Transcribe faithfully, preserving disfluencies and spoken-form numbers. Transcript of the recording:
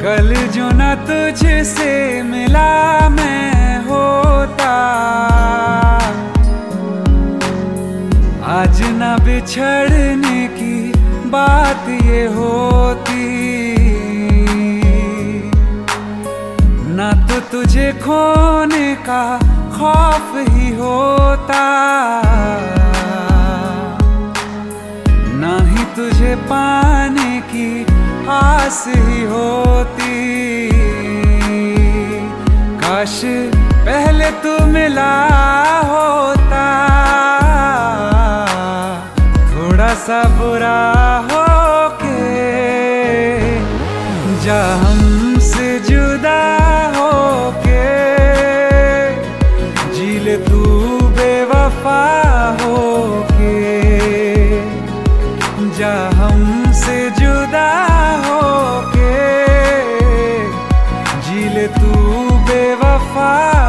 कल जो न तुझसे मिला मैं होता, आज न बिछड़ने की बात ये होती, न तो तुझे खोने का खौफ ही होता, ना ही तुझे पाने की आस ही होती। काश पहले तू मिला होता, थोड़ा सा बुरा होके जा हमसे जुदा होके, जी ले तू बेवफा होके, जा हमसे जुदा होके, जी ले तू बेवफा